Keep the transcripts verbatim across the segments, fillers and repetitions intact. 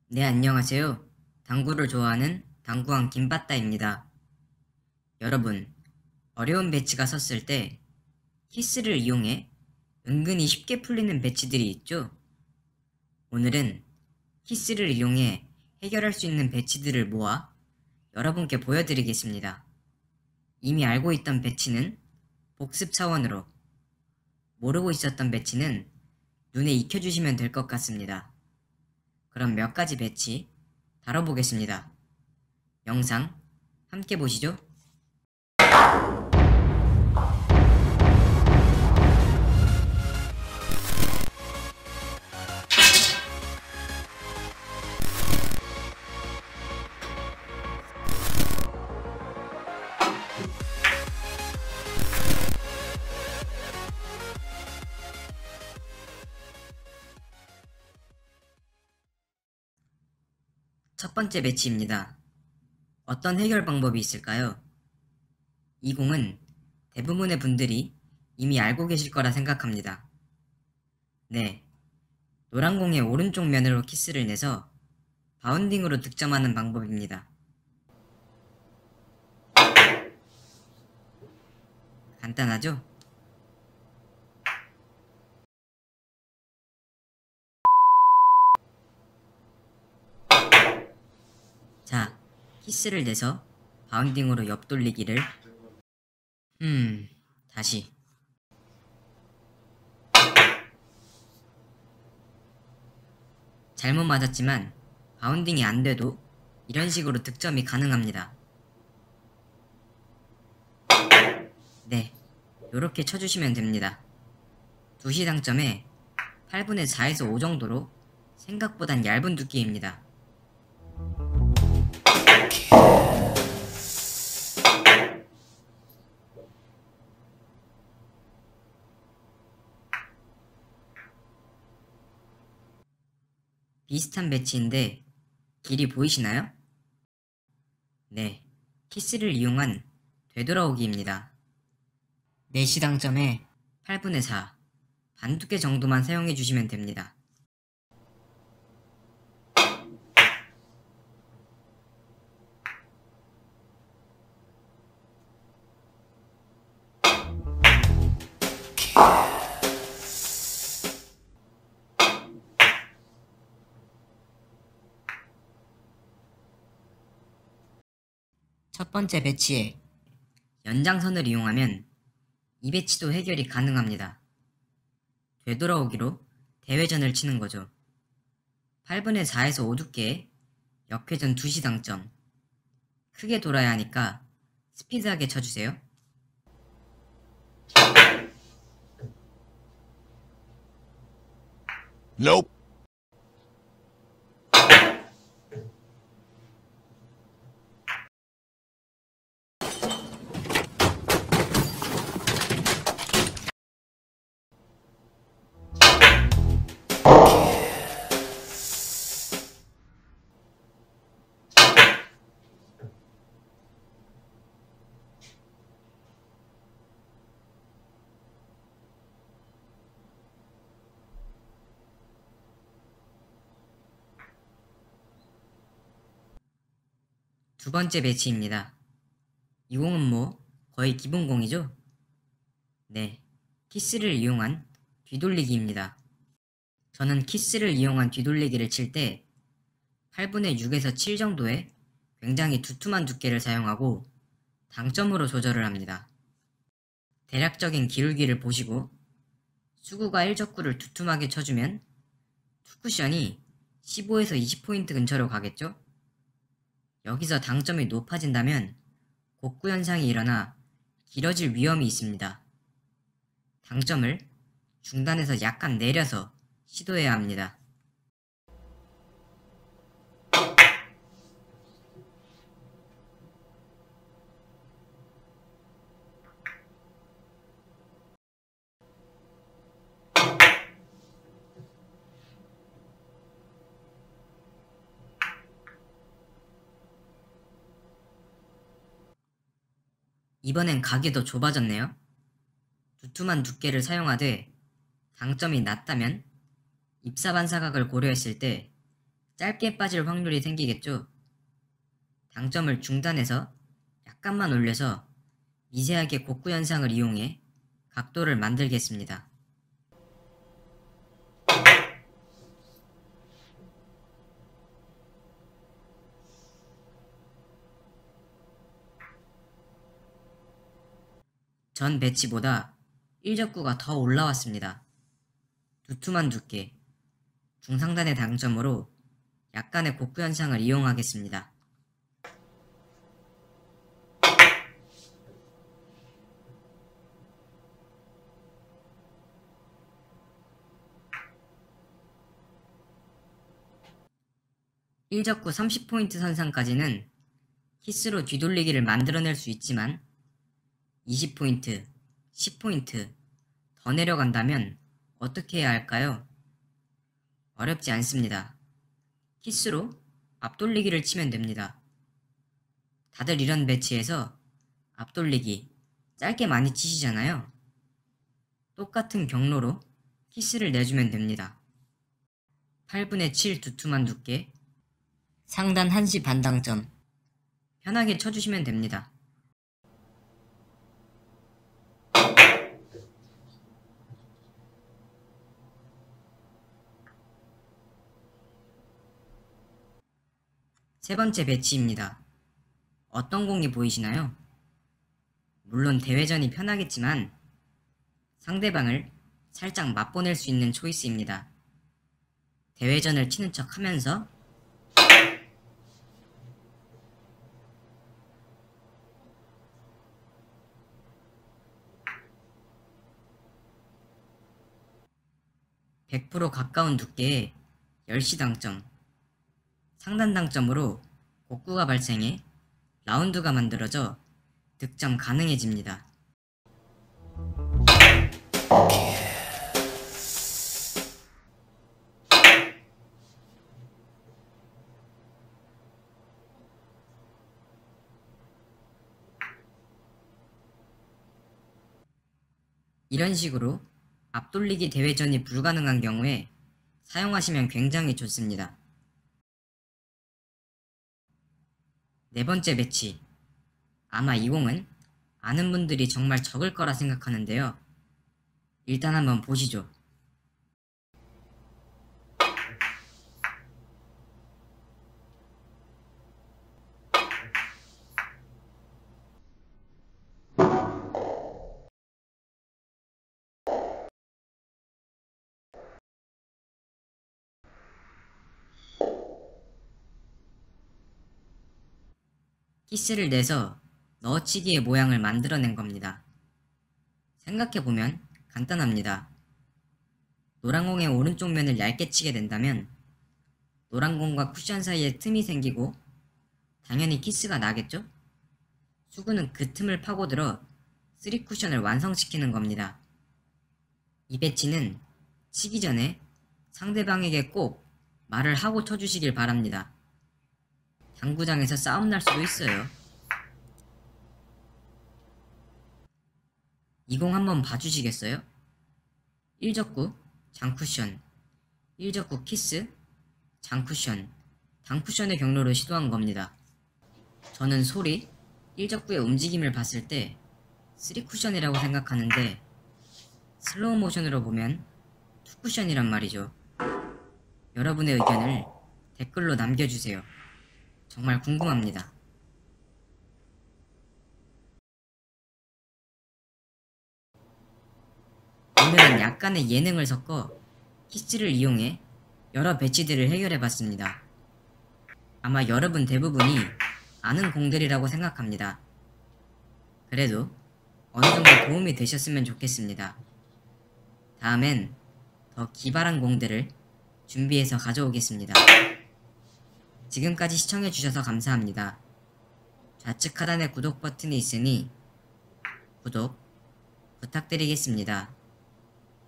네, 안녕하세요. 당구를 좋아하는 당구왕 김빠따입니다. 여러분, 어려운 배치가 섰을 때 키스를 이용해 은근히 쉽게 풀리는 배치들이 있죠? 오늘은 키스를 이용해 해결할 수 있는 배치들을 모아 여러분께 보여드리겠습니다. 이미 알고 있던 배치는 복습 차원으로, 모르고 있었던 배치는 눈에 익혀주시면 될 것 같습니다. 그럼 몇 가지 배치 다뤄보겠습니다. 영상 함께 보시죠. 첫 번째 배치입니다. 어떤 해결 방법이 있을까요? 이 공은 대부분의 분들이 이미 알고 계실 거라 생각합니다. 네, 노란 공의 오른쪽 면으로 키스를 내서 바운딩으로 득점하는 방법입니다. 간단하죠? 자, 키스를 내서 바운딩으로 옆돌리기를 음... 다시 잘못 맞았지만 바운딩이 안 돼도 이런 식으로 득점이 가능합니다. 네, 요렇게 쳐주시면 됩니다. 두시 당점에 팔분의 사에서 오 정도로 생각보단 얇은 두께입니다. 비슷한 배치인데 길이 보이시나요? 네, 키스를 이용한 되돌아오기입니다. 네시 당점에 팔분의 사, 반 두께 정도만 사용해 주시면 됩니다. 첫 번째 배치에 연장선을 이용하면 이 배치도 해결이 가능합니다. 되돌아오기로 대회전을 치는 거죠. 팔분의 사에서 오 두께에 역회전 두시 당점. 크게 돌아야 하니까 스피드하게 쳐주세요. Nope. 두 번째 배치입니다. 이 공은 뭐 거의 기본 공이죠? 네, 키스를 이용한 뒤돌리기입니다. 저는 키스를 이용한 뒤돌리기를 칠 때 팔분의 육에서 칠 정도의 굉장히 두툼한 두께를 사용하고 당점으로 조절을 합니다. 대략적인 기울기를 보시고 수구가 일 적구를 두툼하게 쳐주면 투쿠션이 십오에서 이십 포인트 근처로 가겠죠? 여기서 당점이 높아진다면 곡구 현상이 일어나 길어질 위험이 있습니다. 당점을 중단해서 약간 내려서 시도해야 합니다. 이번엔 각이 더 좁아졌네요. 두툼한 두께를 사용하되 당점이 낮다면 입사반사각을 고려했을 때 짧게 빠질 확률이 생기겠죠. 당점을 중단해서 약간만 올려서 미세하게 곡구 현상을 이용해 각도를 만들겠습니다. 전 배치보다 일적구가 더 올라왔습니다. 두툼한 두께, 중상단의 당점으로 약간의 곡구 현상을 이용하겠습니다. 일적구 삼십 포인트 선상까지는 키스로 뒤돌리기를 만들어낼 수 있지만 이십 포인트, 십 포인트 더 내려간다면 어떻게 해야 할까요? 어렵지 않습니다. 키스로 앞돌리기를 치면 됩니다. 다들 이런 배치에서 앞돌리기 짧게 많이 치시잖아요. 똑같은 경로로 키스를 내주면 됩니다. 팔분의 칠 두툼한 두께, 상단 한 시 반당점 편하게 쳐주시면 됩니다. 세 번째 배치입니다. 어떤 공이 보이시나요? 물론 대회전이 편하겠지만 상대방을 살짝 맛보낼 수 있는 초이스입니다. 대회전을 치는 척 하면서 백 퍼센트 가까운 두께의 열 시 당점, 상단 당점으로 곡구가 발생해 라운드가 만들어져 득점 가능해집니다. 이런 식으로 앞돌리기 대회전이 불가능한 경우에 사용하시면 굉장히 좋습니다. 네 번째 배치. 아마 이 공은 아는 분들이 정말 적을 거라 생각하는데요. 일단 한번 보시죠. 키스를 내서 넣어치기의 모양을 만들어낸 겁니다. 생각해보면 간단합니다. 노란 공의 오른쪽 면을 얇게 치게 된다면 노란 공과 쿠션 사이에 틈이 생기고 당연히 키스가 나겠죠? 수구는 그 틈을 파고들어 쓰리 쿠션을 완성시키는 겁니다. 이 배치는 치기 전에 상대방에게 꼭 말을 하고 쳐주시길 바랍니다. 당구장에서 싸움 날 수도 있어요. 이 공 한번 봐주시겠어요? 일적구, 장쿠션, 일적구 키스, 장쿠션, 당쿠션의 경로를 시도한 겁니다. 저는 소리, 일적구의 움직임을 봤을 때 쓰리 쿠션이라고 생각하는데 슬로우 모션으로 보면 투 쿠션이란 말이죠. 여러분의 의견을 댓글로 남겨주세요. 정말 궁금합니다. 오늘은 약간의 예능을 섞어 키스를 이용해 여러 배치들을 해결해봤습니다. 아마 여러분 대부분이 아는 공들이라고 생각합니다. 그래도 어느정도 도움이 되셨으면 좋겠습니다. 다음엔 더 기발한 공들을 준비해서 가져오겠습니다. 지금까지 시청해주셔서 감사합니다. 좌측 하단에 구독 버튼이 있으니 구독 부탁드리겠습니다.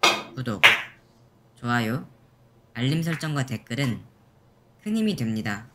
구독, 좋아요, 알림 설정과 댓글은 큰 힘이 됩니다.